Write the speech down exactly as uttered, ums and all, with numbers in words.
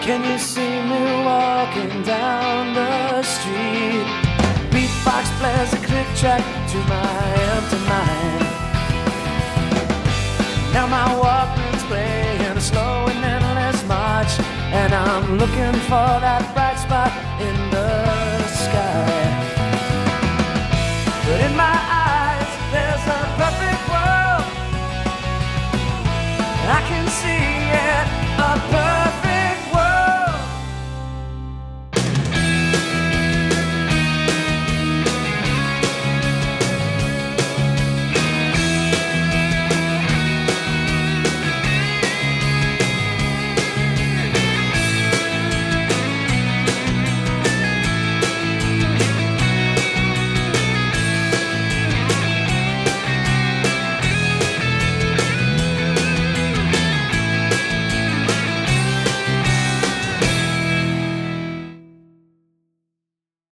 Can you see me walking down the street? Beatbox plays a click track to my empty mind. Now my Walkman's playing a slow and endless march, and I'm looking for that bright spot in the sky.